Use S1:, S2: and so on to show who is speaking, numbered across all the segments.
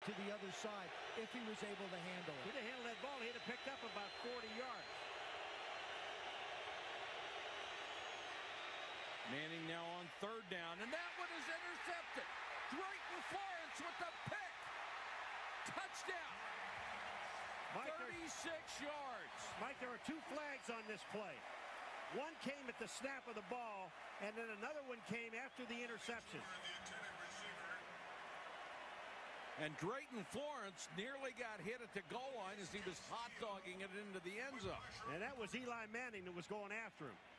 S1: to the other side if he was able to handle it.
S2: If he'd have handled that ball, he'd have picked up about 40 yards.
S3: Manning now on third down, and that one is intercepted. Drayton Florence with the pick. Touchdown.
S2: Mike,
S3: 36 yards.
S2: Mike, there are two flags on this play. One came at the snap of the ball, and then another one came after the interception.
S3: And Drayton Florence nearly got hit at the goal line as he was hot-dogging it into the end zone.
S2: And that was Eli Manning that was going after him.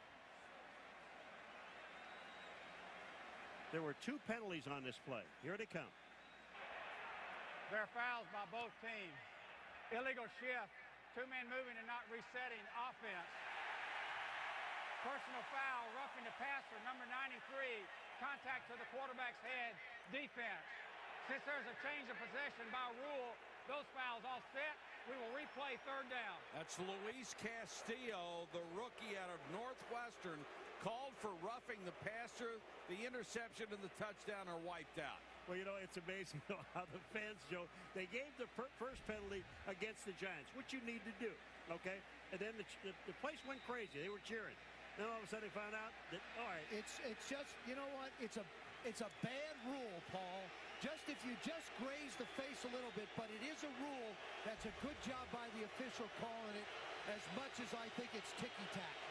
S2: There were two penalties on this play. Here they come.
S4: There are fouls by both teams. Illegal shift, two-man moving and not resetting offense. Personal foul, roughing the passer, number 93, contact to the quarterback's head, defense. Since there's a change of possession by rule, those fouls all set. We will replay third down.
S3: That's Luis Castillo, the rookie out of Northwestern, called for roughing the passer. The interception and the touchdown are wiped out.
S2: Well, you know, it's amazing how the fans, Joe, they gave the first penalty against the Giants, which you need to do, okay? And then the place went crazy. They were cheering. Then all of a sudden they found out that, all right.
S1: It's just, you know what? It's a bad rule, Paul. Just if you just graze the face a little bit, but it is a rule. That's a good job by the official calling it, as much as I think it's ticky-tack.